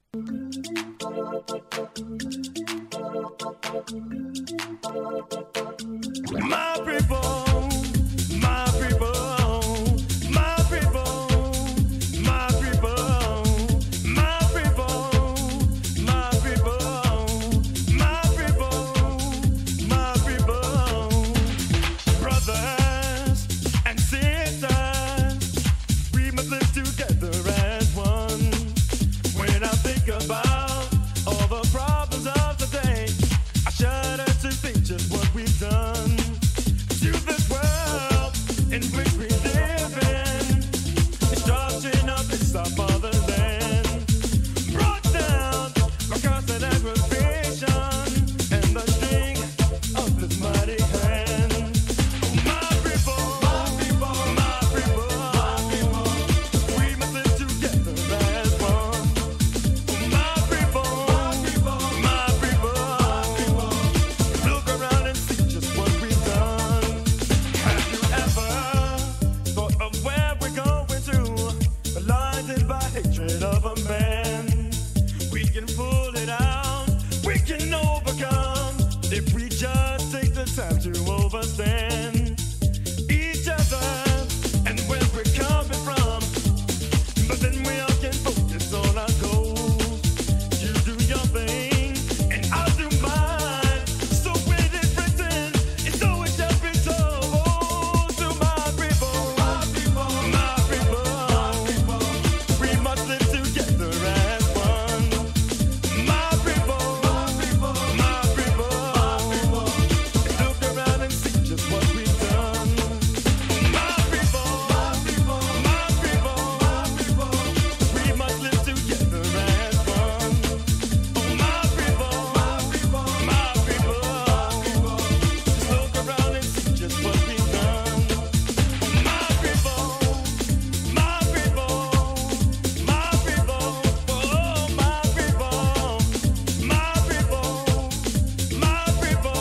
My people, my people, my people, my people, my people, my people, my people, my people, brothers and sisters, we must live together as one. When I think about all the problems of today, I shudder to think just what we've done to this world in which we live in. Destruction of this our fatherland, brought down by constant aggravation and the string of this mighty hand. My people, my people, my people, my people, we must live together as one. My people, my people, my people, my people, look around and see just what we've done. Have you ever thought of where we're going to? Blinded by hatred of a man, we can pull it out, we can overcome if we just take the time to overstand each other and where we're coming from. But then we all can focus on our goals. You do your thing and I'll do mine. So when it's written, it's so it shall be told. To my people, my people, my people, my people, we must live together as one. My people, my people, my people, my people, look around and see just what we've done. My people, my people, my people, my people, we must live together as one. My people, my people, my people, my people, just look around and see just what we've done. My people, my people, my people, oh my people, my people, my people,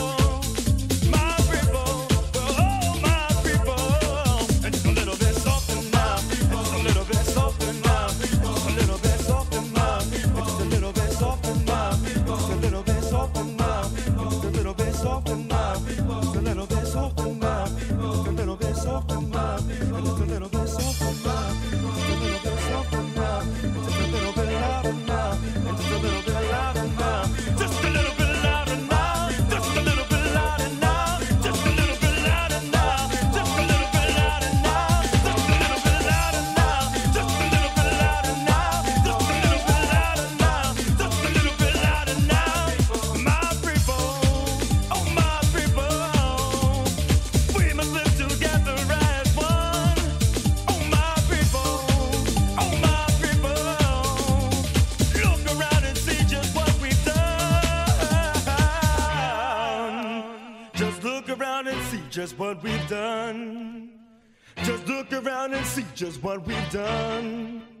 my people, oh my people, and just a little bit softer now, and just a little bit softer now, just a little bit softer now, and just a little bit softer now, just a little bit softer now, just a little bit softer now, just a little bit softer now, just a little bit softer now, and just a little bit softer now, just a little bit softer now, and just a little bit louder now, and just a little bit louder now, just a little bit louder now, just a little bit louder now, just a little bit louder now, just a little bit louder now, just a little bit louder now, just a little bit louder now, just a little bit louder now, just a little bit louder now. My people, oh my people, we must live together as one. Oh my people, oh my people, look around and see just what we've done. Just look around and see just what we've done. Just look around and see just what we've done.